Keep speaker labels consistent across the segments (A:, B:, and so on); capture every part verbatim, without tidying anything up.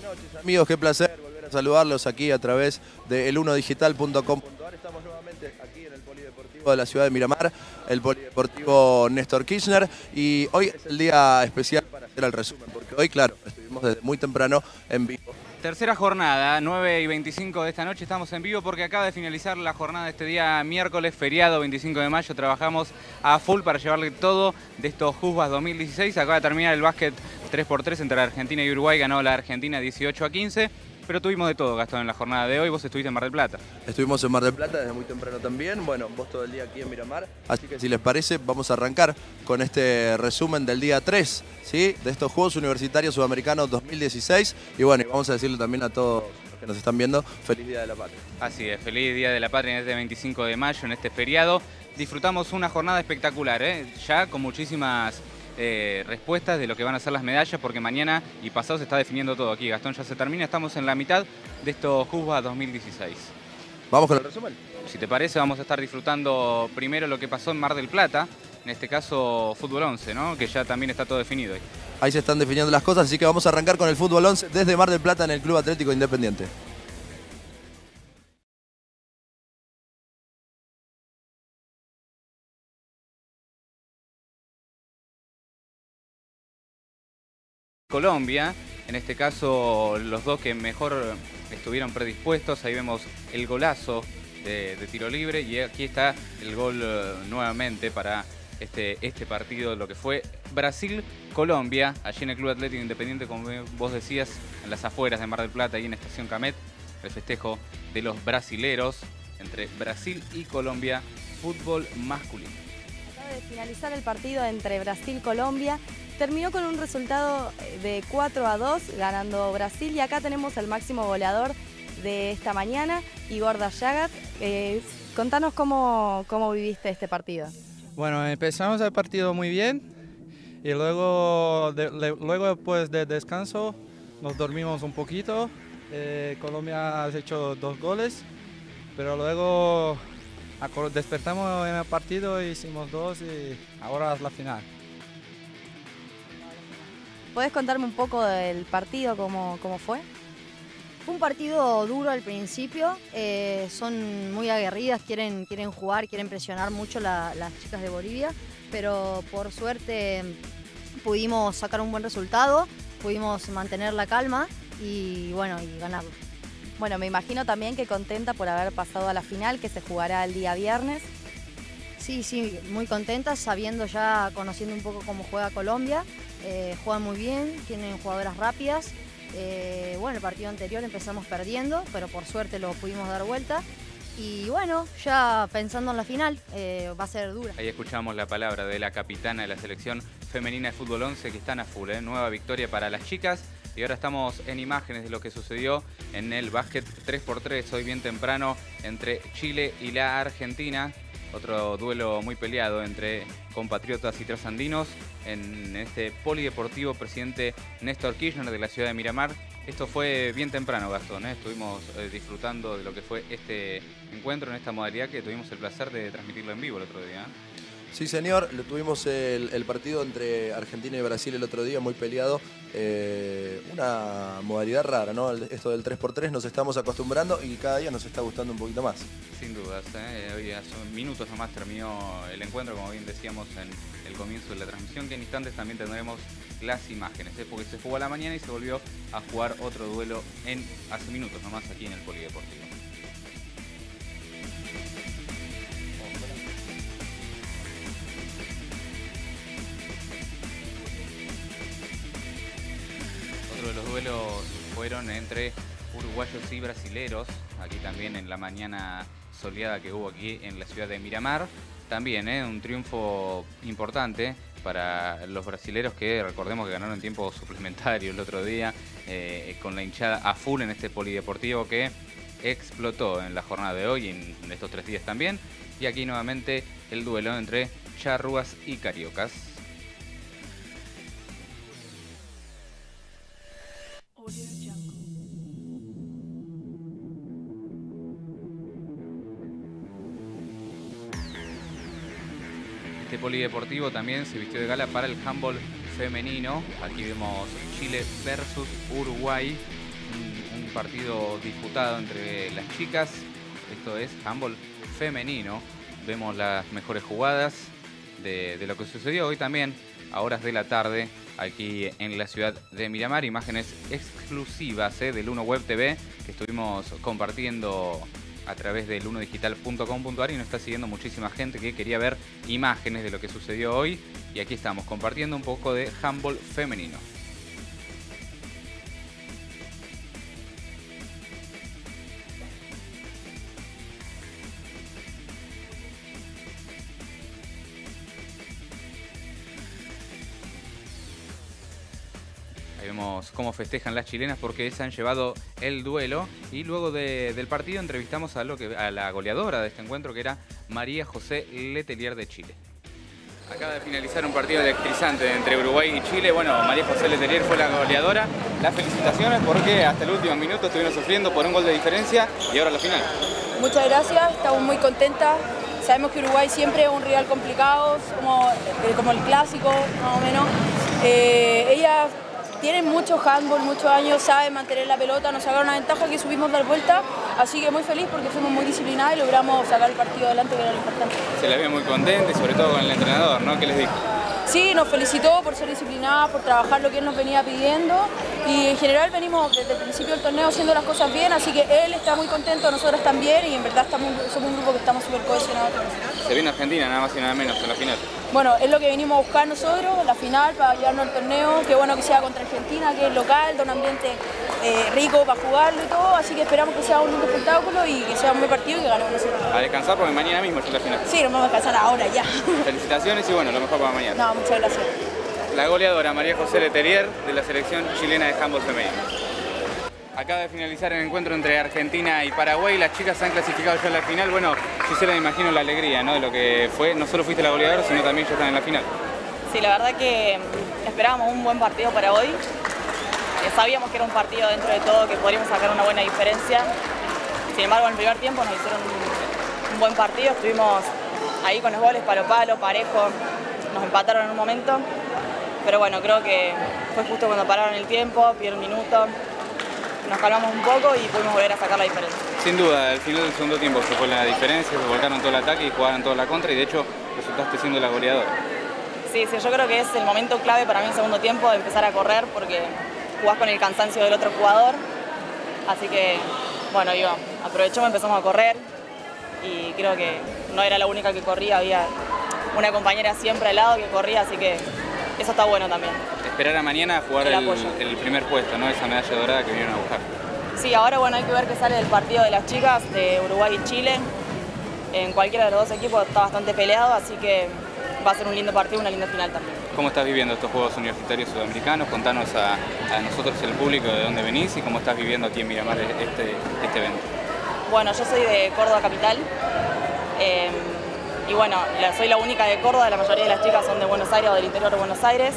A: noches, amigos, qué placer volver a saludarlos aquí a través de el uno digital punto com punto ar. Estamos nuevamente aquí en el Polideportivo de la ciudad de Miramar, el Polideportivo Néstor Kirchner, y hoy es el día especial para hacer el resumen, porque hoy, claro, estuvimos desde muy temprano en vivo.
B: Tercera jornada, nueve y veinticinco de esta noche, estamos en vivo porque acaba de finalizar la jornada de este día miércoles, feriado veinticinco de mayo. Trabajamos a full para llevarle todo de estos Juzgas dos mil dieciséis. Acaba de terminar el básquet tres por tres entre Argentina y Uruguay, ganó la Argentina dieciocho a quince. Pero tuvimos de todo, Gastón, en la jornada de hoy. Vos estuviste en Mar del Plata.
A: Estuvimos en Mar del Plata desde muy temprano también. Bueno, vos todo el día aquí en Miramar. Así que si les parece, vamos a arrancar con este resumen del día tres, ¿sí? De estos Juegos Universitarios Sudamericanos dos mil dieciséis. Y bueno, y vamos a decirle también a todos los que nos están viendo, feliz Día de la Patria.
B: Así es, feliz Día de la Patria en este veinticinco de mayo, en este feriado. Disfrutamos una jornada espectacular, ¿eh? Ya con muchísimas Eh, respuestas de lo que van a ser las medallas, porque mañana y pasado se está definiendo todo aquí. Gastón, ya se termina, estamos en la mitad de estos Juzgas dos mil dieciséis.
A: ¿Vamos con el resumen?
B: Si te parece, vamos a estar disfrutando primero lo que pasó en Mar del Plata, en este caso Fútbol once, ¿no? Que ya también está todo definido hoy.
A: Ahí se están definiendo las cosas, así que vamos a arrancar con el Fútbol once desde Mar del Plata en el Club Atlético Independiente.
B: Colombia, en este caso los dos que mejor estuvieron predispuestos. Ahí vemos el golazo de, de tiro libre y aquí está el gol uh, nuevamente para este, este partido, lo que fue Brasil-Colombia, allí en el Club Atlético Independiente, como vos decías, en las afueras de Mar del Plata, ahí en Estación Camet, el festejo de los brasileros entre Brasil y Colombia, fútbol masculino.
C: Acaba de finalizar el partido entre Brasil y Colombia. Terminó con un resultado de cuatro a dos, ganando Brasil. Y acá tenemos al máximo goleador de esta mañana, Igor Dayagat. Eh, contanos cómo, cómo viviste este partido.
D: Bueno, empezamos el partido muy bien y luego, de, le, luego después del descanso nos dormimos un poquito. Eh, Colombia ha hecho dos goles, pero luego despertamos en el partido, hicimos dos y ahora es la final.
C: ¿Podés contarme un poco del partido, cómo, cómo fue?
E: Fue un partido duro al principio, eh, son muy aguerridas, quieren, quieren jugar, quieren presionar mucho la, las chicas de Bolivia, pero por suerte pudimos sacar un buen resultado, pudimos mantener la calma y bueno, y ganarlo.
C: Bueno, me imagino también que contenta por haber pasado a la final, que se jugará el día viernes.
E: Sí, sí, muy contenta, sabiendo ya, conociendo un poco cómo juega Colombia. Eh, juegan muy bien, tienen jugadoras rápidas. Eh, bueno, el partido anterior empezamos perdiendo, pero por suerte lo pudimos dar vuelta. Y bueno, ya pensando en la final, eh, va a ser dura.
B: Ahí escuchamos la palabra de la capitana de la selección femenina de Fútbol once, que están a full, ¿eh? Nueva victoria para las chicas. Y ahora estamos en imágenes de lo que sucedió en el básquet tres por tres, hoy bien temprano, entre Chile y la Argentina. Otro duelo muy peleado entre compatriotas y trasandinos en este polideportivo presidente Néstor Kirchner de la ciudad de Miramar. Esto fue bien temprano, Gastón, ¿eh? Estuvimos eh, disfrutando de lo que fue este encuentro en esta modalidad que tuvimos el placer de transmitirlo en vivo el otro día.
A: Sí, señor, lo tuvimos el, el partido entre Argentina y Brasil el otro día, muy peleado. Eh, una modalidad rara, ¿no? Esto del tres por tres nos estamos acostumbrando y cada día nos está gustando un poquito más.
B: Sin dudas, ¿eh? Hoy hace minutos nomás terminó el encuentro, como bien decíamos en el comienzo de la transmisión, que en instantes también tendremos las imágenes, ¿eh? Porque se jugó a la mañana y se volvió a jugar otro duelo en hace minutos nomás aquí en el Polideportivo. De los duelos fueron entre uruguayos y brasileros, aquí también en la mañana soleada que hubo aquí en la ciudad de Miramar. También ¿eh? un triunfo importante para los brasileros, que recordemos que ganaron en tiempo suplementario el otro día, eh, con la hinchada a full en este polideportivo que explotó en la jornada de hoy, en, en estos tres días también. Y aquí nuevamente el duelo entre charrúas y cariocas. Este polideportivo también se vistió de gala para el handball femenino. Aquí vemos Chile versus Uruguay. partido disputado entre las chicas. Esto es handball femenino. Vemos las mejores jugadas de, de lo que sucedió hoy también a horas de la tarde aquí en la ciudad de Miramar. Imágenes exclusivas eh, del Uno Web T V que estuvimos compartiendo a través del uno digital punto com punto a r y nos está siguiendo muchísima gente que quería ver imágenes de lo que sucedió hoy. Y aquí estamos compartiendo un poco de handball femenino. Ahí vemos cómo festejan las chilenas porque se han llevado el duelo. Y luego de, del partido entrevistamos a, lo que, a la goleadora de este encuentro, que era María José Letelier de Chile. Acaba de finalizar un partido electrizante entre Uruguay y Chile. Bueno, María José Letelier fue la goleadora. Las felicitaciones porque hasta el último minuto estuvieron sufriendo por un gol de diferencia y ahora la final.
F: Muchas gracias, estamos muy contentas. Sabemos que Uruguay siempre es un rival complicado, como, como el clásico, más o menos. Eh, ella tienen mucho handball, muchos años, saben mantener la pelota, nos sacaron una ventaja que supimos dar vuelta, así que muy feliz porque fuimos muy disciplinados y logramos sacar el partido adelante, que era lo importante.
B: Se la ve muy contenta y sobre todo con el entrenador, ¿no? ¿Qué les dijo?
F: Sí, nos felicitó por ser disciplinadas, por trabajar lo que él nos venía pidiendo y en general venimos desde el principio del torneo haciendo las cosas bien, así que él está muy contento, nosotros también y en verdad estamos, somos un grupo que estamos súper cohesionados.
B: Se viene Argentina, nada más y nada menos, en la final.
F: Bueno, es lo que venimos a buscar nosotros, la final, para llevarnos al torneo. Qué bueno que sea contra Argentina, que es local, de un ambiente eh, rico para jugarlo y todo. Así que esperamos que sea un lindo espectáculo y que sea un buen partido y que ganemos nosotros.
B: A descansar porque mañana mismo es la final.
F: Sí, nos vamos a descansar ahora ya.
B: Felicitaciones y bueno, lo mejor para mañana.
F: No, muchas gracias.
B: La goleadora María José Letelier de la selección chilena de handball femenino. Acaba de finalizar el encuentro entre Argentina y Paraguay. Las chicas se han clasificado ya en la final. Bueno, Gisela, me imagino la alegría, ¿no? De lo que fue. No solo fuiste la goleadora, sino también ya están en la final.
G: Sí, la verdad que esperábamos un buen partido para hoy. Eh, sabíamos que era un partido dentro de todo que podríamos sacar una buena diferencia. Sin embargo, en el primer tiempo nos hicieron un, un buen partido. Estuvimos ahí con los goles palo palo, parejo. Nos empataron en un momento. Pero bueno, creo que fue justo cuando pararon el tiempo, pidieron un minuto. Nos calmamos un poco y pudimos volver a sacar la diferencia.
B: Sin duda, al final del segundo tiempo se fue la diferencia, se volcaron todo el ataque y jugaron toda la contra y de hecho resultaste siendo la goleadora.
G: Sí, sí, yo creo que es el momento clave para mí en el segundo tiempo de empezar a correr porque jugás con el cansancio del otro jugador. Así que, bueno, yo aprovechamos, empezamos a correr y creo que no era la única que corría, había una compañera siempre al lado que corría, así que eso está bueno también.
B: Esperar a mañana a jugar el, el, el primer puesto, ¿no? Esa medalla dorada que vinieron a buscar.
G: Sí, ahora bueno, hay que ver qué sale del partido de las chicas de Uruguay y Chile. En cualquiera de los dos equipos está bastante peleado, así que va a ser un lindo partido, una linda final también.
B: ¿Cómo estás viviendo estos Juegos Universitarios Sudamericanos? Contanos a, a nosotros, el público, de dónde venís y cómo estás viviendo aquí en Miramar este, este evento.
G: Bueno, yo soy de Córdoba Capital. Eh, Y bueno, soy la única de Córdoba, la mayoría de las chicas son de Buenos Aires o del interior de Buenos Aires.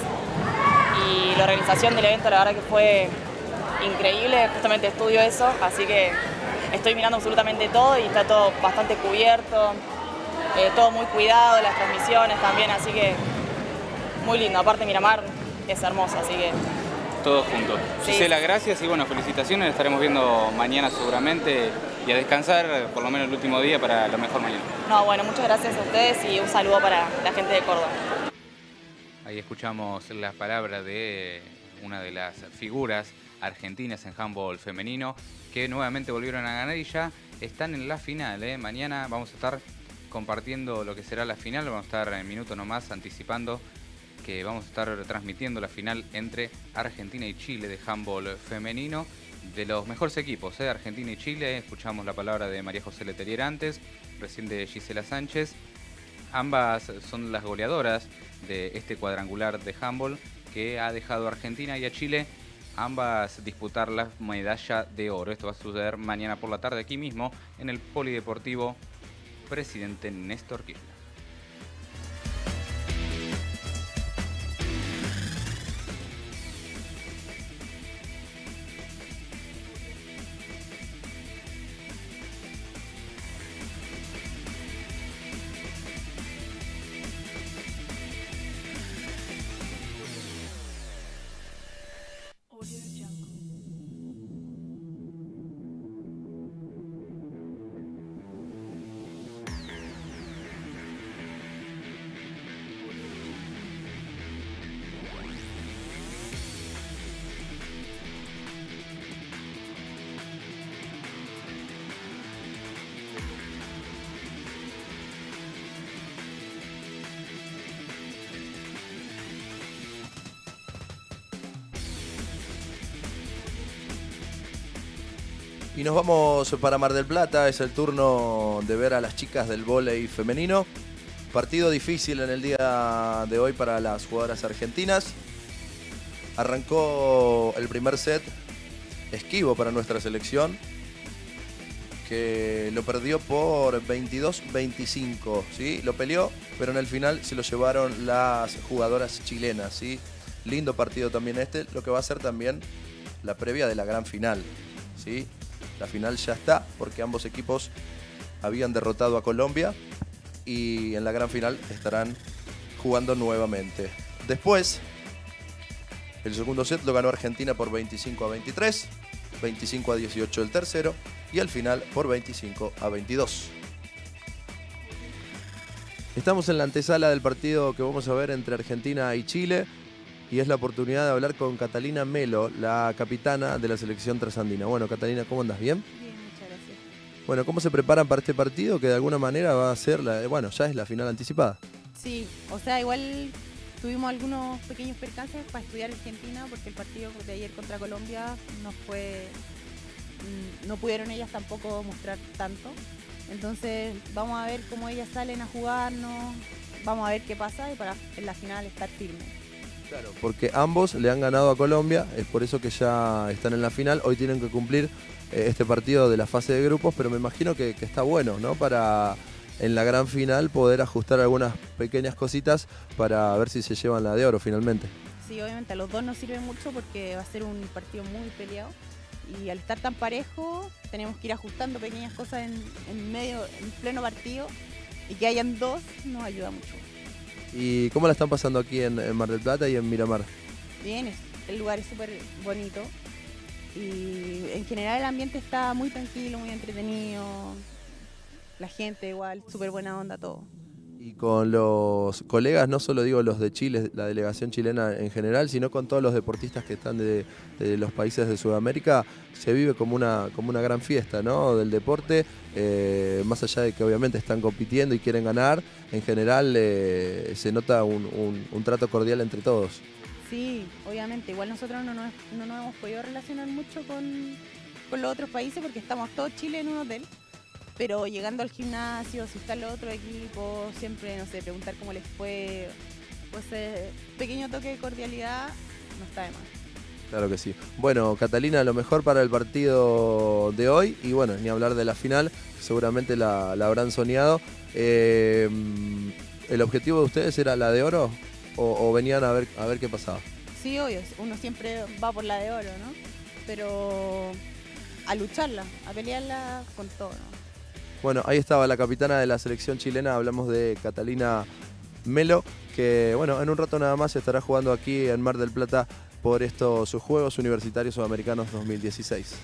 G: Y la organización del evento la verdad que fue increíble, justamente estudio eso, así que estoy mirando absolutamente todo y está todo bastante cubierto, eh, todo muy cuidado, las transmisiones también, así que muy lindo. Aparte Miramar es hermoso, así que...
B: Todos juntos.
G: Sí.
B: Gisela, gracias y bueno, felicitaciones, estaremos viendo mañana seguramente y a descansar por lo menos el último día para lo mejor mañana.
G: No, bueno, muchas gracias a ustedes y un saludo para la gente de Córdoba.
B: Ahí escuchamos las palabras de una de las figuras argentinas en handball femenino que nuevamente volvieron a ganar y ya están en la final, ¿eh? Mañana vamos a estar compartiendo lo que será la final, vamos a estar en minutos nomás anticipando que vamos a estar transmitiendo la final entre Argentina y Chile de handball femenino, de los mejores equipos, ¿eh? Argentina y Chile. Escuchamos la palabra de María José Letelier antes, recién de Gisela Sánchez. Ambas son las goleadoras de este cuadrangular de handball que ha dejado a Argentina y a Chile ambas disputar la medalla de oro. Esto va a suceder mañana por la tarde aquí mismo en el Polideportivo Presidente Néstor Kirchner.
H: Audio Jungle.
A: Y nos vamos para Mar del Plata, es el turno de ver a las chicas del vóley femenino. Partido difícil en el día de hoy para las jugadoras argentinas. Arrancó el primer set esquivo para nuestra selección, que lo perdió por veintidós veinticinco, ¿sí? Lo peleó, pero en el final se lo llevaron las jugadoras chilenas, ¿sí? Lindo partido también este, lo que va a ser también la previa de la gran final, ¿sí? La final ya está, porque ambos equipos habían derrotado a Colombia y en la gran final estarán jugando nuevamente. Después, el segundo set lo ganó Argentina por veinticinco a veintitrés, veinticinco a dieciocho el tercero y al final por veinticinco a veintidós. Estamos en la antesala del partido que vamos a ver entre Argentina y Chile y es la oportunidad de hablar con Catalina Melo, la capitana de la selección trasandina. Bueno, Catalina, ¿cómo andas? ¿Bien?
H: Bien, muchas gracias.
A: Bueno, ¿cómo se preparan para este partido que de alguna manera va a ser, la, bueno, ya es la final anticipada?
H: Sí, o sea, igual tuvimos algunos pequeños percances para estudiar Argentina porque el partido de ayer contra Colombia no fue, no pudieron ellas tampoco mostrar tanto. Entonces vamos a ver cómo ellas salen a jugarnos, vamos a ver qué pasa y para en la final estar firmes.
A: Claro, porque ambos le han ganado a Colombia, es por eso que ya están en la final. Hoy tienen que cumplir eh, este partido de la fase de grupos, pero me imagino que, que está bueno, ¿no? Para en la gran final poder ajustar algunas pequeñas cositas para ver si se llevan la de oro finalmente.
H: Sí, obviamente a los dos nos sirve mucho porque va a ser un partido muy peleado y al estar tan parejo tenemos que ir ajustando pequeñas cosas en, en medio, en pleno partido y que hayan dos nos ayuda mucho.
A: ¿Y cómo la están pasando aquí en, en Mar del Plata y en Miramar?
H: Bien, es, el lugar es súper bonito y en general el ambiente está muy tranquilo, muy entretenido, la gente igual, súper buena onda, todo.
A: Y con los colegas, no solo digo los de Chile, la delegación chilena en general, sino con todos los deportistas que están de, de los países de Sudamérica, se vive como una, como una gran fiesta, ¿no? Del deporte, eh, más allá de que obviamente están compitiendo y quieren ganar, en general eh, se nota un, un, un trato cordial entre todos.
H: Sí, obviamente, igual nosotros no nos, no nos hemos podido relacionar mucho con, con los otros países porque estamos todos Chile en un hotel. Pero llegando al gimnasio, si están los otros equipos, siempre, no sé, preguntar cómo les fue, pues ese pequeño toque de cordialidad no está de más.
A: Claro que sí. Bueno, Catalina, lo mejor para el partido de hoy y bueno, ni hablar de la final, seguramente la, la habrán soñado. Eh, ¿El objetivo de ustedes era la de oro o, o venían a ver, a ver qué pasaba?
H: Sí, obvio, uno siempre va por la de oro, ¿no? Pero a lucharla, a pelearla con todo, ¿no?
A: Bueno, ahí estaba la capitana de la selección chilena, hablamos de Catalina Melo, que bueno, en un rato nada más estará jugando aquí en Mar del Plata por estos sus Juegos Universitarios Sudamericanos dos mil dieciséis.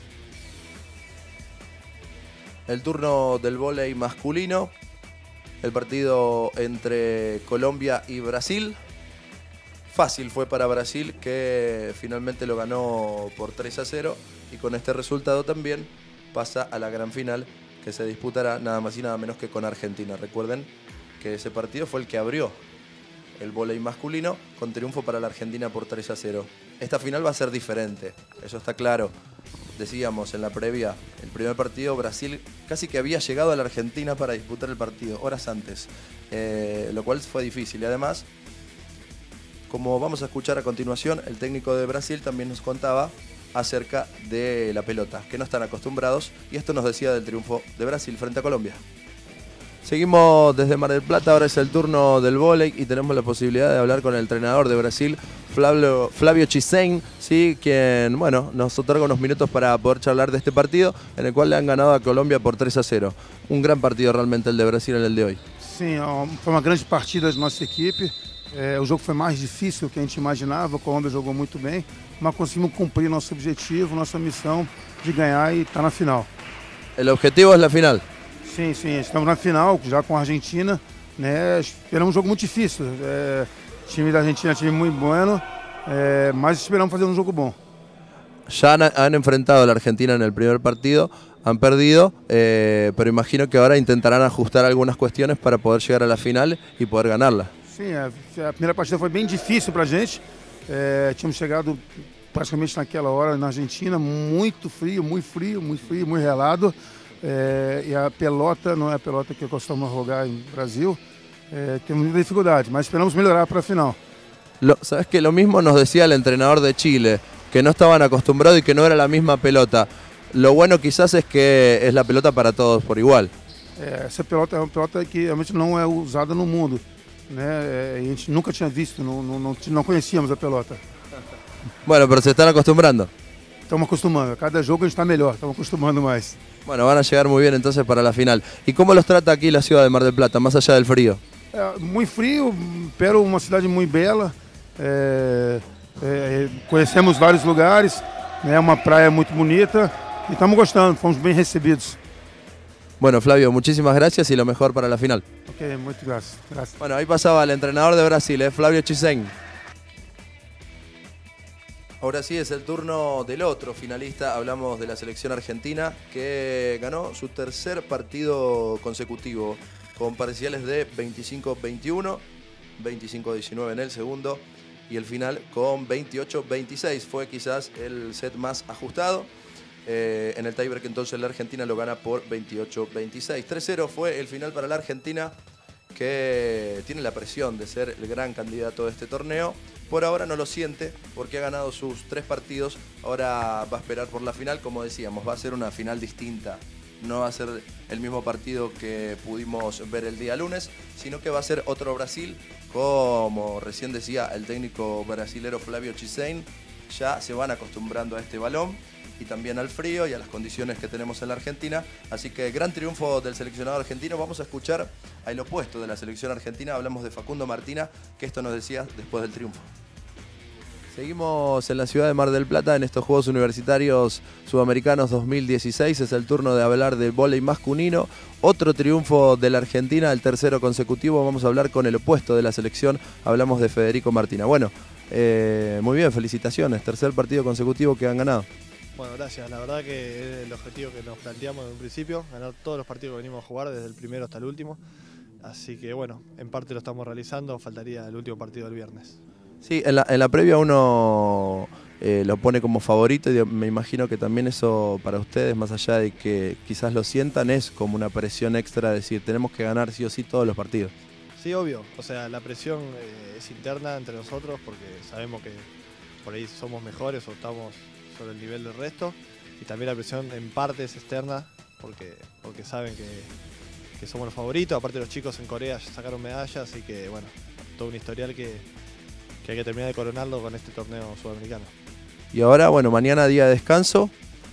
A: El turno del vóley masculino, el partido entre Colombia y Brasil. Fácil fue para Brasil, que finalmente lo ganó por tres a cero y con este resultado también pasa a la gran final, que se disputará nada más y nada menos que con Argentina. Recuerden que ese partido fue el que abrió el vóley masculino con triunfo para la Argentina por tres a cero. Esta final va a ser diferente, eso está claro. Decíamos en la previa, el primer partido Brasil casi que había llegado a la Argentina para disputar el partido, horas antes, eh, lo cual fue difícil. Y además, como vamos a escuchar a continuación, el técnico de Brasil también nos contaba acerca de la pelota, que no están acostumbrados, y esto nos decía del triunfo de Brasil frente a Colombia. Seguimos desde Mar del Plata, ahora es el turno del vóley y tenemos la posibilidad de hablar con el entrenador de Brasil, Flavio, Flavio Chisein, ¿sí? Quien bueno, nos otorga unos minutos para poder charlar de este partido, en el cual le han ganado a Colombia por tres a cero. Un gran partido realmente el de Brasil en el de hoy.
I: Sim, foi uma grande partida de nossa equipe. É, o jogo foi mais difícil do que a gente imaginava, a Colômbia jogou muito bem, mas conseguimos cumprir nosso objetivo, nossa missão de ganhar e estar na final.
A: El objetivo es la final.
I: Sim, sim, estamos na final já com a Argentina, né? Esperamos um jogo muito difícil. É, o time da Argentina é um time muito bueno, é, mas esperamos fazer um jogo bom.
A: Ya han, han enfrentado a la Argentina en el primer partido, han perdido, eh, pero imagino que ahora intentarán ajustar algunas cuestiones para poder llegar a la final y poder ganarla.
I: Sim, a, a primeira partida foi bem difícil para a gente. É, tínhamos chegado praticamente naquela hora na Argentina, muito frio, muito frio, muito frio, muito gelado. É, e a pelota não é a pelota que costumamos jogar no Brasil. É, temos muita dificuldade, mas esperamos melhorar para a final.
A: Lo, ¿Sabes que lo mismo nos decía el entrenador de Chile? Que no estaban acostumbrados y que no era la misma pelota. Lo bueno quizás es que es la pelota para todos por igual.
I: É, essa pelota é uma pelota que realmente não é usada no mundo, né? A gente nunca tinha visto, não, não, não, não conhecíamos a pelota.
A: Bueno, pero se están acostumbrando.
I: Estamos acostumando, a cada jogo a gente está melhor, estamos acostumando mais.
A: Bueno, van a llegar muy bien entonces para la final. ¿Y cómo los trata aquí la ciudad de Mar del Plata, más allá del frío?
I: É, muito frio, pero uma cidade muito bela. É, é, conhecemos vários lugares, é né? Uma praia muito bonita e estamos gostando, fomos bem recebidos.
A: Bueno, Flavio, muchísimas gracias y lo mejor para la final.
I: Ok, muchas gracias. gracias.
A: Bueno, ahí pasaba el entrenador de Brasil, ¿eh? Flavio Chizen. Ahora sí es el turno del otro finalista, hablamos de la selección argentina que ganó su tercer partido consecutivo con parciales de veinticinco veintiuno, veinticinco diecinueve en el segundo y el final con veintiocho veintiséis. Fue quizás el set más ajustado. Eh, en el tiebreak entonces la Argentina lo gana por veintiocho veintiséis. tres cero fue el final para la Argentina, que tiene la presión de ser el gran candidato de este torneo. Por ahora no lo siente porque ha ganado sus tres partidos. Ahora va a esperar por la final. Como decíamos, va a ser una final distinta. No va a ser el mismo partido que pudimos ver el día lunes, sino que va a ser otro Brasil. Como recién decía el técnico brasilero Flavio Chizen, ya se van acostumbrando a este balón y también al frío y a las condiciones que tenemos en la Argentina. Así que gran triunfo del seleccionado argentino. Vamos a escuchar al opuesto de la selección argentina. Hablamos de Facundo Martina, que esto nos decía después del triunfo. Seguimos en la ciudad de Mar del Plata en estos Juegos Universitarios Sudamericanos dos mil dieciséis. Es el turno de hablar del vóley masculino. Otro triunfo de la Argentina, el tercero consecutivo. Vamos a hablar con el opuesto de la selección. Hablamos de Federico Martina. Bueno, eh, muy bien, felicitaciones. Tercer partido consecutivo que han ganado.
J: Bueno, gracias. La verdad que es el objetivo que nos planteamos en un principio, ganar todos los partidos que venimos a jugar, desde el primero hasta el último. Así que bueno, en parte lo estamos realizando, faltaría el último partido del viernes.
A: Sí, en la, en la previa uno eh, lo pone como favorito y me imagino que también eso para ustedes, más allá de que quizás lo sientan, es como una presión extra, decir, tenemos que ganar sí o sí todos los partidos.
J: Sí, obvio. O sea, la presión eh, es interna entre nosotros porque sabemos que por ahí somos mejores o estamos sobre el nivel del resto, y también la presión en parte es externa porque, porque saben que, que somos los favoritos. Aparte los chicos en Corea ya sacaron medallas, así que bueno, todo un historial que, que hay que terminar de coronarlo con este torneo sudamericano.
A: Y ahora, bueno, mañana día de descanso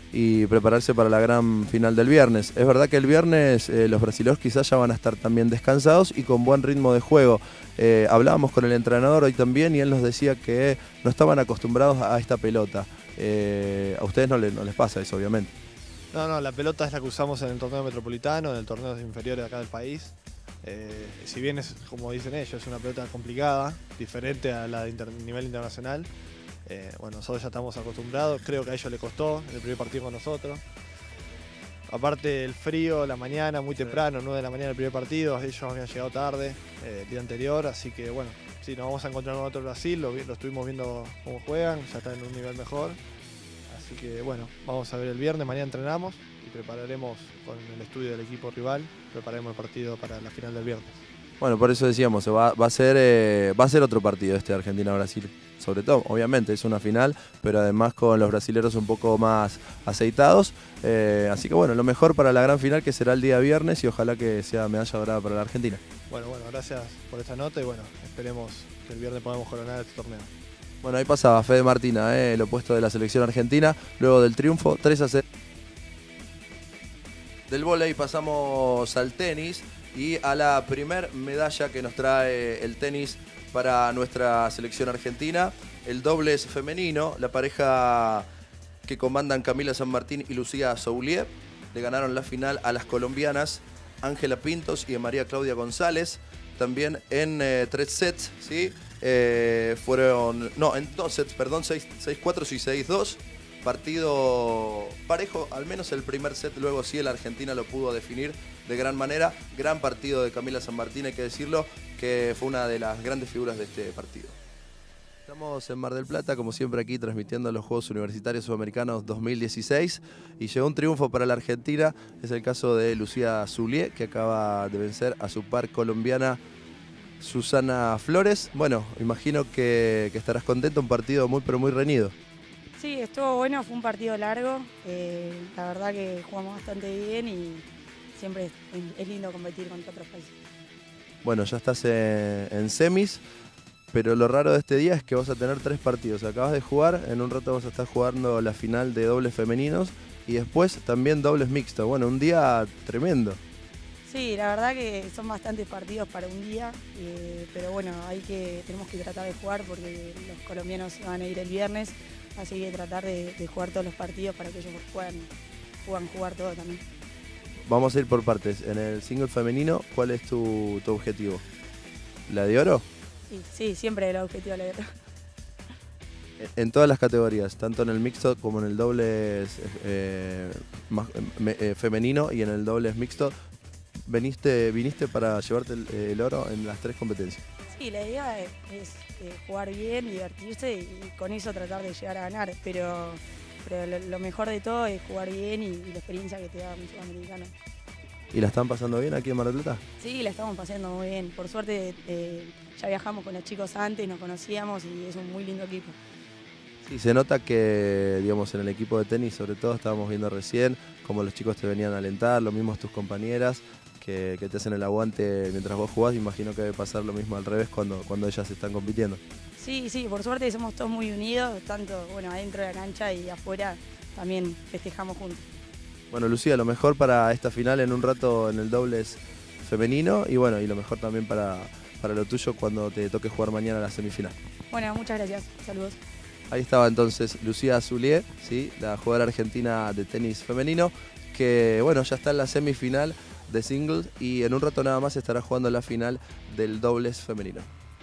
A: y prepararse para la gran final del viernes. Es verdad que el viernes eh, los brasileños quizás ya van a estar también descansados y con buen ritmo de juego. Eh, hablábamos con el entrenador hoy también y él nos decía que no estaban acostumbrados a esta pelota. Eh, a ustedes no, le, no les pasa eso, obviamente.
J: No, no, la pelota es la que usamos en el torneo metropolitano, en el torneo inferior de acá del país. Eh, si bien es, como dicen ellos, es una pelota complicada, diferente a la de inter nivel internacional, eh, bueno, nosotros ya estamos acostumbrados. Creo que a ellos les costó el primer partido con nosotros. Aparte el frío, la mañana, muy temprano, nueve de la mañana el primer partido, ellos habían llegado tarde eh, el día anterior, así que bueno, sí, nos vamos a encontrar con otro Brasil, lo, lo estuvimos viendo cómo juegan, ya están en un nivel mejor. Así que bueno, vamos a ver el viernes, mañana entrenamos y prepararemos con el estudio del equipo rival, prepararemos el partido para la final del viernes.
A: Bueno, por eso decíamos, va, va, a ser, eh, va a ser otro partido este de Argentina-Brasil. Sobre todo, obviamente, es una final, pero además con los brasileros un poco más aceitados. Eh, así que bueno, lo mejor para la gran final que será el día viernes y ojalá que sea medalla dorada para la Argentina.
J: Bueno, bueno, gracias por esta nota y bueno, esperemos que el viernes podamos coronar este torneo.
A: Bueno, ahí pasaba Fede Martina, eh, el opuesto de la selección argentina, luego del triunfo tres a cero. Del vóley pasamos al tenis y a la primer medalla que nos trae el tenis para nuestra selección argentina, el dobles femenino, la pareja que comandan Camila San Martín y Lucía Soulier, le ganaron la final a las colombianas Ángela Pintos y María Claudia González, también en eh, tres sets, ¿sí? Eh, fueron, no, en dos sets, perdón, seis cuatro y seis dos. Partido parejo, al menos el primer set, luego sí la Argentina lo pudo definir de gran manera. Gran partido de Camila San Martín, hay que decirlo, que fue una de las grandes figuras de este partido. Estamos en Mar del Plata, como siempre aquí, transmitiendo los Juegos Universitarios Sudamericanos dos mil dieciséis y llegó un triunfo para la Argentina. Es el caso de Lucía Zulié, que acaba de vencer a su par colombiana Susana Flores. Bueno, imagino que, que estarás contento, un partido muy pero muy reñido.
F: Sí, estuvo bueno, fue un partido largo, eh, la verdad que jugamos bastante bien y siempre es, es lindo competir contra otros países.
A: Bueno, ya estás en, en semis. Pero lo raro de este día es que vas a tener tres partidos. Acabas de jugar, en un rato vas a estar jugando la final de dobles femeninos y después también dobles mixtos. Bueno, un día tremendo.
F: Sí, la verdad que son bastantes partidos para un día, eh, pero bueno, hay que, tenemos que tratar de jugar porque los colombianos van a ir el viernes, así que tratar de, de jugar todos los partidos para que ellos puedan, puedan jugar todo también.
A: Vamos a ir por partes. En el single femenino, ¿cuál es tu, tu objetivo? ¿La de oro?
F: Sí, sí, siempre el objetivo de la
A: En todas las categorías, tanto en el mixto como en el dobles eh, más, eh, femenino y en el dobles mixto, ¿viniste, viniste para llevarte el, el oro en las tres competencias?
F: Sí, la idea es, es eh, jugar bien, divertirse y con eso tratar de llegar a ganar, pero, pero lo, lo mejor de todo es jugar bien y, y la experiencia que te da un sudamericano.
A: ¿Y la están pasando bien aquí en Mar del Plata?
F: Sí, la estamos pasando muy bien. Por suerte eh, ya viajamos con los chicos antes, nos conocíamos y es un muy lindo equipo.
A: Sí, se nota que, digamos, en el equipo de tenis, sobre todo, estábamos viendo recién cómo los chicos te venían a alentar, lo mismo tus compañeras, que, que te hacen el aguante mientras vos jugás. Imagino que debe pasar lo mismo al revés cuando, cuando ellas están compitiendo.
F: Sí, sí, por suerte somos todos muy unidos, tanto bueno adentro de la cancha y afuera también festejamos juntos.
A: Bueno, Lucía, lo mejor para esta final en un rato en el dobles femenino y bueno, y lo mejor también para, para lo tuyo cuando te toque jugar mañana la semifinal.
F: Bueno, muchas gracias. Saludos.
A: Ahí estaba entonces Lucía Zulié, ¿sí? La jugadora argentina de tenis femenino, que bueno, ya está en la semifinal de singles y en un rato nada más estará jugando la final del dobles femenino.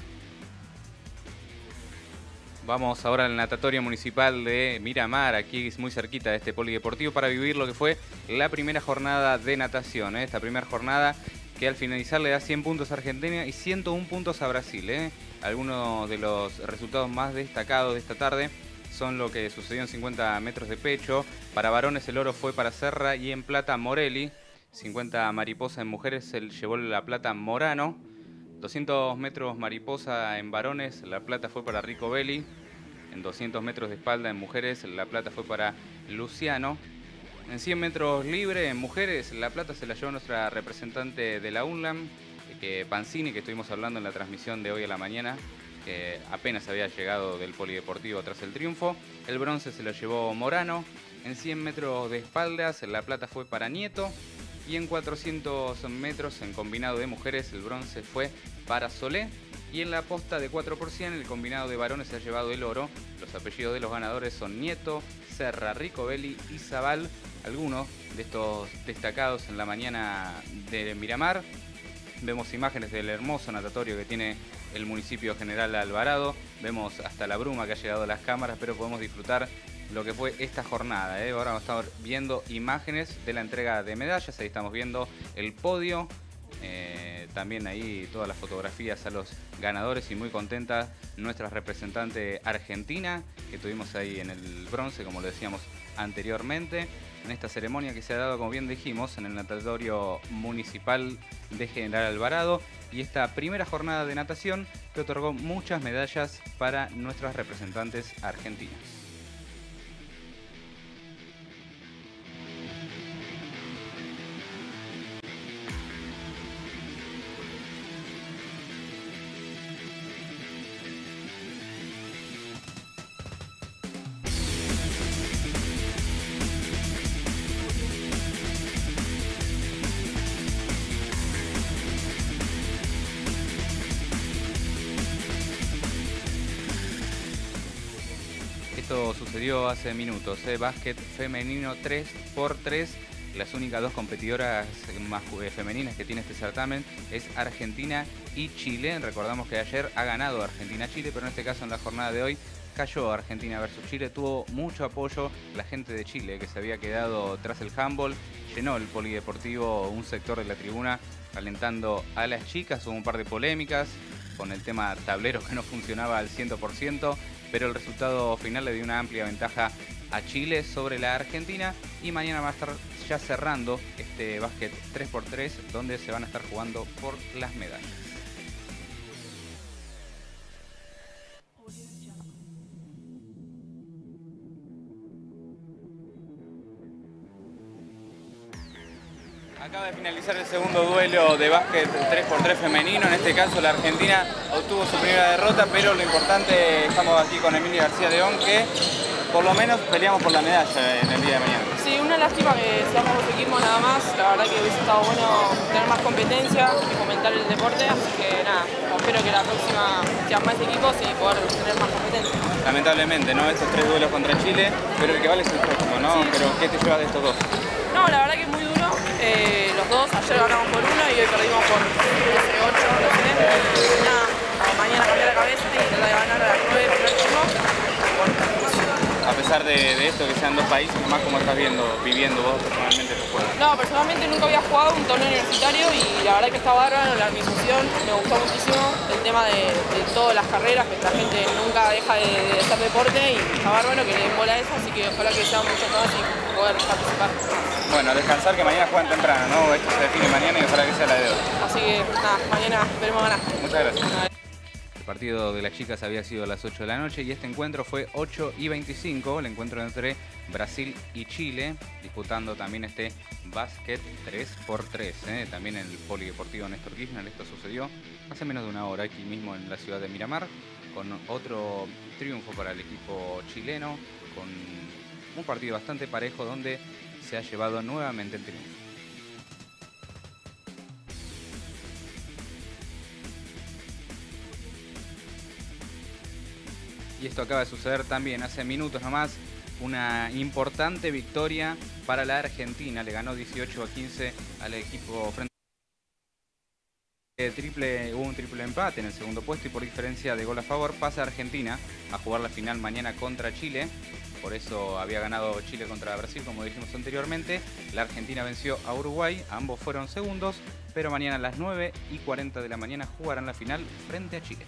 B: Vamos ahora al natatorio municipal de Miramar, aquí muy cerquita de este polideportivo, para vivir lo que fue la primera jornada de natación. ¿eh? Esta primera jornada que al finalizar le da cien puntos a Argentina y ciento un puntos a Brasil. ¿eh? Algunos de los resultados más destacados de esta tarde son lo que sucedió en cincuenta metros de pecho. Para varones el oro fue para Serra y en plata Morelli. cincuenta mariposa en mujeres se llevó la plata Morano. doscientos metros mariposa en varones, la plata fue para Rico Belli. En doscientos metros de espalda en mujeres, la plata fue para Luciano. En cien metros libre en mujeres, la plata se la llevó nuestra representante de la UNLAM, que Pancini, que estuvimos hablando en la transmisión de hoy a la mañana, que apenas había llegado del polideportivo tras el triunfo. El bronce se lo llevó Morano. En cien metros de espaldas, la plata fue para Nieto. Y en cuatrocientos metros en combinado de mujeres el bronce fue para Solé. Y en la posta de cuatro por cien el combinado de varones se ha llevado el oro. Los apellidos de los ganadores son Nieto, Serra, Ricobelli y Zabal. Algunos de estos destacados en la mañana de Miramar. Vemos imágenes del hermoso natatorio que tiene el municipio General Alvarado. Vemos hasta la bruma que ha llegado a las cámaras, pero podemos disfrutar lo que fue esta jornada. ¿eh? Ahora vamos a estar viendo imágenes de la entrega de medallas. Ahí estamos viendo el podio. Eh, también ahí todas las fotografías a los ganadores y muy contenta nuestra representante argentina que tuvimos ahí en el bronce, como lo decíamos anteriormente, en esta ceremonia que se ha dado, como bien dijimos, en el natatorio municipal de General Alvarado, y esta primera jornada de natación que otorgó muchas medallas para nuestras representantes argentinas. Esto sucedió hace minutos, ¿eh? Básquet femenino tres por tres. Las únicas dos competidoras más femeninas que tiene este certamen es Argentina y Chile. Recordamos que ayer ha ganado Argentina-Chile, pero en este caso en la jornada de hoy cayó Argentina versus Chile. Tuvo mucho apoyo la gente de Chile, que se había quedado tras el handball. Llenó el polideportivo un sector de la tribuna alentando a las chicas. Hubo un par de polémicas. con el tema tablero que no funcionaba al cien por ciento, pero el resultado final le dio una amplia ventaja a Chile sobre la Argentina y mañana va a estar ya cerrando este básquet tres por tres donde se van a estar jugando por las medallas. Acaba de finalizar el segundo duelo de básquet tres por tres femenino. En este caso la Argentina obtuvo su primera derrota, pero lo importante, estamos aquí con Emilia García León, que por lo menos peleamos por la medalla en el día de mañana.
F: Sí, una lástima que seamos dos equipos nada más. La verdad que hubiese estado bueno tener más competencia y fomentar el deporte. Así que nada, espero que la próxima sean más equipos y poder tener más competencia.
B: Lamentablemente, ¿no? Estos tres duelos contra Chile, pero el que vale es el próximo, ¿no?
F: Sí.
B: Pero ¿qué te llevas de estos dos?
F: No, la verdad que es muy duro. Eh, los dos, ayer ganamos por uno y hoy perdimos por trece ocho, no sé. Y nada, mañana cambiar la cabeza y tratar de ganar a las nueve el primer turno.
B: A pesar de, de esto, que sean dos países, nomás, ¿cómo estás viendo, viviendo vos personalmente los juegos?
F: No, personalmente nunca había jugado un torneo universitario y la verdad que está bárbaro, la organización me gustó muchísimo, el tema de, de todas las carreras, que la gente nunca deja de, de hacer deporte y está bárbaro que le den bola a eso, así que ojalá que sean muchos más y poder participar.
B: Bueno, a descansar, que mañana juegan temprano, ¿no? Esto se define mañana y ojalá que sea la de hoy.
F: Así que nada, mañana esperemos ganar.
B: Muchas gracias. El partido de las chicas había sido a las ocho de la noche y este encuentro fue ocho y veinticinco, el encuentro entre Brasil y Chile, disputando también este básquet tres por tres, ¿eh? También en el Polideportivo Néstor Kirchner. Esto sucedió hace menos de una hora aquí mismo en la ciudad de Miramar, con otro triunfo para el equipo chileno, con un partido bastante parejo donde se ha llevado nuevamente el triunfo. Y esto acaba de suceder también hace minutos nomás, una importante victoria para la Argentina. Le ganó dieciocho a quince al equipo frente a triple, hubo un triple empate en el segundo puesto y por diferencia de gol a favor pasa Argentina a jugar la final mañana contra Chile. Por eso había ganado Chile contra Brasil, como dijimos anteriormente. La Argentina venció a Uruguay, ambos fueron segundos, pero mañana a las nueve y cuarenta de la mañana jugarán la final frente a Chile.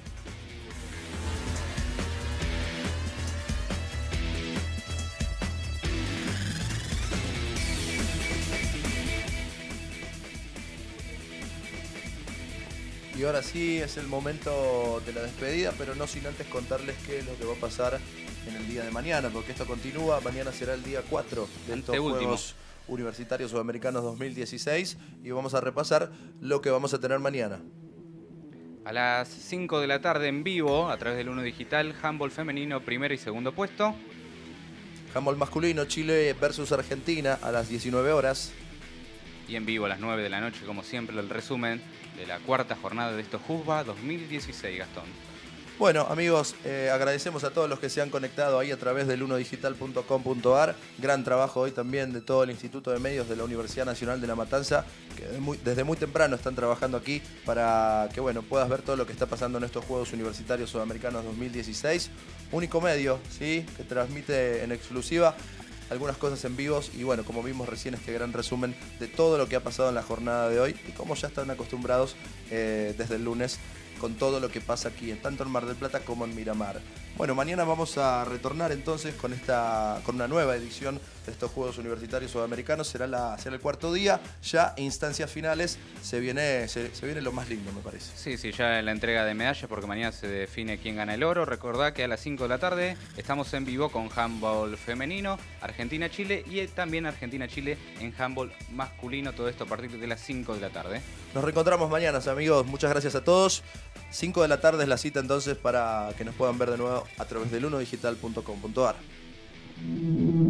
A: Y ahora sí es el momento de la despedida, pero no sin antes contarles qué es lo que va a pasar en el día de mañana, porque esto continúa. Mañana será el día cuatro de estos Juegos Universitarios Sudamericanos dos mil dieciséis y vamos a repasar lo que vamos a tener mañana.
B: A las cinco de la tarde en vivo, a través del Uno Digital, handball femenino, primero y segundo puesto.
A: Handball masculino, Chile versus Argentina a las diecinueve horas.
B: Y en vivo a las nueve de la noche, como siempre, el resumen de la cuarta jornada de estos JUSBA dos mil dieciséis, Gastón.
A: Bueno, amigos, eh, agradecemos a todos los que se han conectado ahí a través del uno digital punto com punto ar. Gran trabajo hoy también de todo el Instituto de Medios de la Universidad Nacional de La Matanza, que desde muy, desde muy temprano están trabajando aquí para que bueno, puedas ver todo lo que está pasando en estos Juegos Universitarios Sudamericanos dos mil dieciséis. Único medio, ¿sí?, que transmite en exclusiva algunas cosas en vivos y bueno, como vimos recién, este gran resumen de todo lo que ha pasado en la jornada de hoy y como ya están acostumbrados eh, desde el lunes con todo lo que pasa aquí, tanto en Mar del Plata como en Miramar. Bueno, mañana vamos a retornar entonces con esta con una nueva edición de estos Juegos Universitarios Sudamericanos. Será, la, será el cuarto día, ya instancias finales, se viene, se, se viene lo más lindo, me parece.
B: Sí, sí, ya la entrega de medallas, porque mañana se define quién gana el oro. Recordá que a las cinco de la tarde estamos en vivo con handball femenino, Argentina-Chile y también Argentina-Chile en handball masculino, todo esto a partir de las cinco de la tarde.
A: Nos reencontramos mañana, amigos, muchas gracias a todos. cinco de la tarde es la cita entonces para que nos puedan ver de nuevo a través del uno digital punto com punto ar.